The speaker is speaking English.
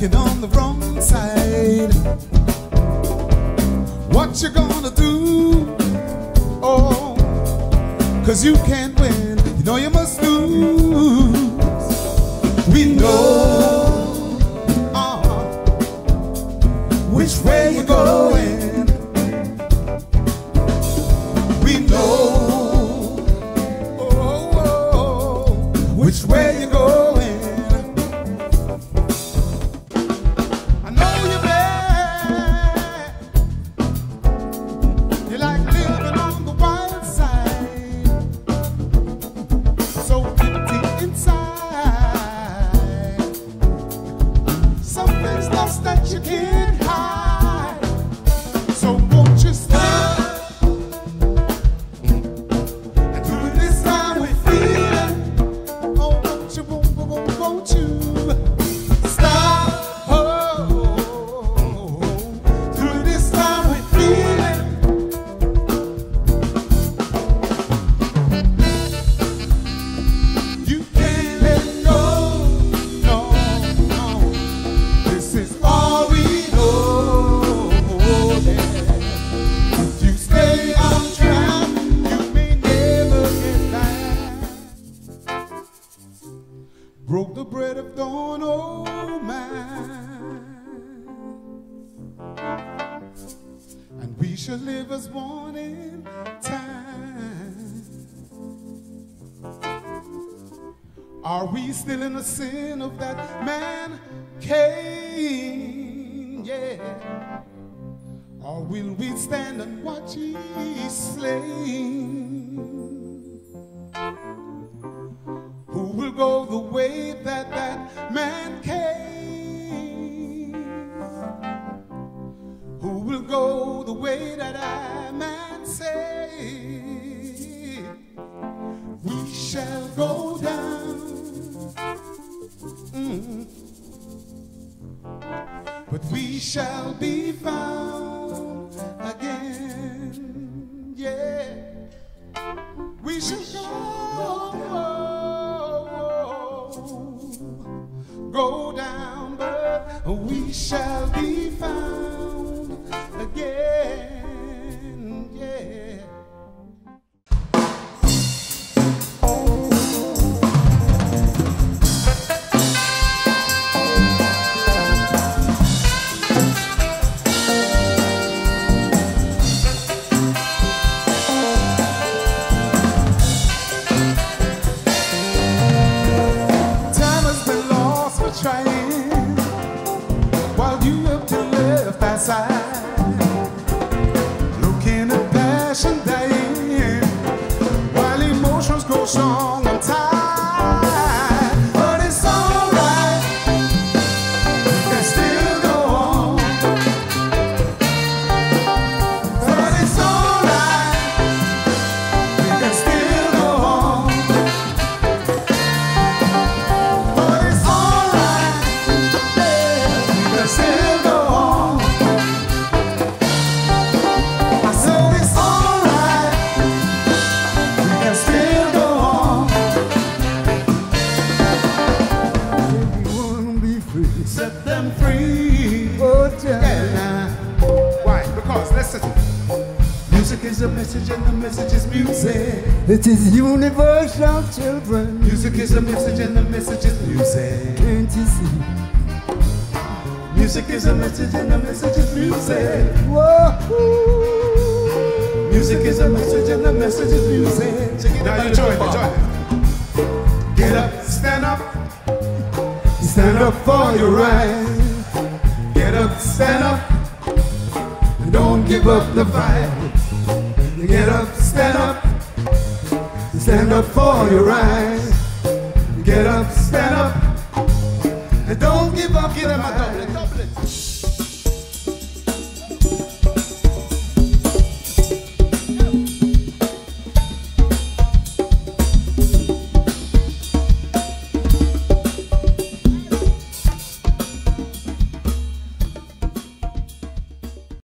walking on the wrong side. What you gonna do? Oh, 'cause you can't win, you know you must lose. We know which way you're going. We know which way you're going. I know you're bad. You like living on the wild side, so empty inside. Something's lost that you can't hide. So won't you stop? And do it this time with feeling. Oh, won't you stop? Oh, do it this time with feeling. You can't let go, no, no. This is all we know. Yeah. If you stay on track, you may never get back. Broke the bread of dawn, oh man, and we shall live as one in time. Are we still in the sin of that man Cain? Yeah. Or will we stand and watch ye slain? Who will go the way that man came? Who will go the way that man said? We shall go down, but we shall be found again. Yeah, we shall go down, but we shall be found again. Yeah. Trying while you have to live by side, looking at passion dying while emotions go strong and tight. But it's alright, we can still go on. But it's alright, we can still go on. But it's still go on. I said it's alright, we can still go on. Everyone be free, set them free. Oh, yeah. Why? Because listen, music is a message and the message is music. It is universal, children. Music is a message and the message is music. Can't you see? Music is a message and the message is music. Whoa. Music is a message and the message is music. Now you join it. Get up, stand up. Stand up for your right. Get up, stand up. And don't give up the fight. Get up, stand up. Stand up for your right. Get up, stand up. And don't give up, get up, my dog.